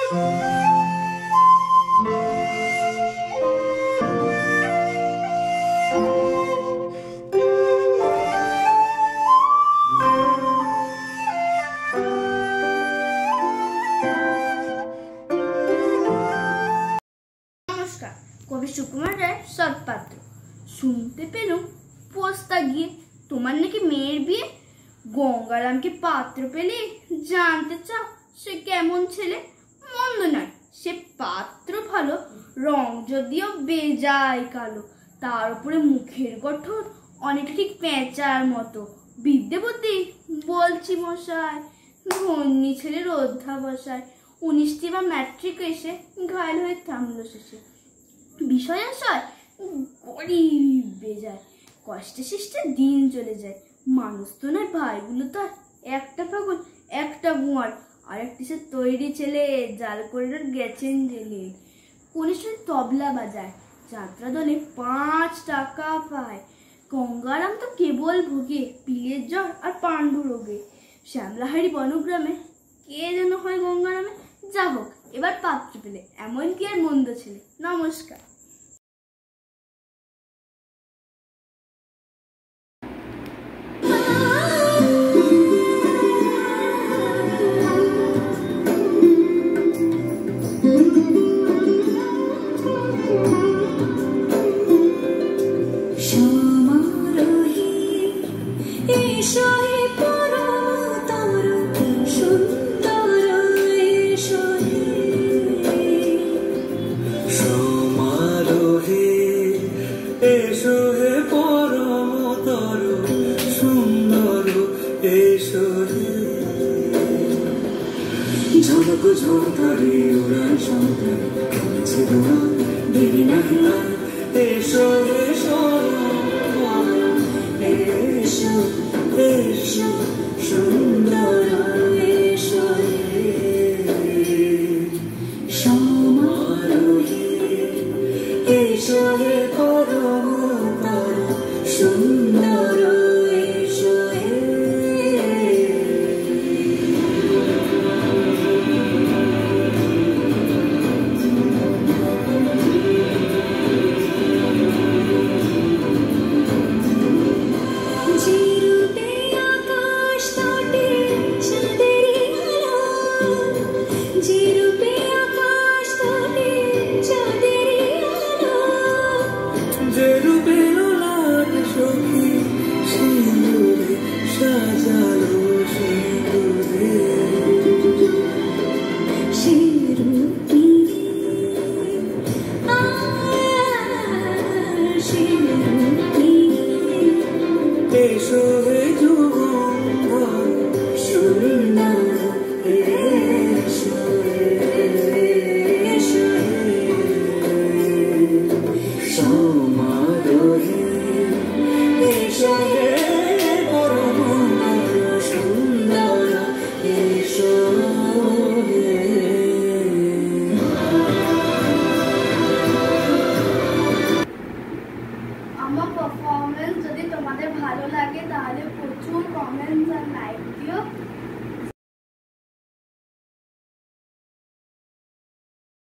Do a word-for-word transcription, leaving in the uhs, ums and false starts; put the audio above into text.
কবি সুকুমার রায় সৎপাত্র। শুনতে পেলুম পোস্তা গিয়ে তোমার নাকি মেয়ের বিয়ে। গঙ্গারামকে পাত্র পেলে জানতে চাও সে কেমন ছেলে? মন্দ নয় সে পাত্র ভালো, রং যদিও বেজায় কালো, তার উপরে মুখের গঠন অনেকটা ঠিক পেঁচার মতো। বিদ্যে বুদ্ধি বলছি মশাই, ধন্যী ছেলের অধ্যাবসায়। উনিশটি বা ম্যাট্রিক এসে ঘায়ল হয়ে থামলো শেষে। বিষয় আশয় গরিব বেজায়, কষ্টে শিষ্টে দিন চলে যায়। মানুষ তো নয় ভাইগুলো তার, একটা পাগল একটা গুয়ার, আর একটি সে তৈরি ছেলে জাল করে গেছেন জেলে। কোনের সঙ্গে তবলা বাজায়, যাত্রা দলে পাঁচ টাকা পায়। গঙ্গারাম তো কেবল ভোগে পিলের জ্বর আর পাণ্ডু রোগে। শ্যামলাহারি বনগ্রামে কে যেন হয় গঙ্গারামে। যা হোক এবার পাত্র পেলে, এমন কি আর মন্দ ছেলে। নমস্কার। ঝলক ঝলকারে উড়ান সন্তান করেছে দোয়া দেরি নাহি আর। এসো এসো এসো এসো সুন্দর এসো সমারোহে এসো হে পরম তর সুন্দর এসো जी।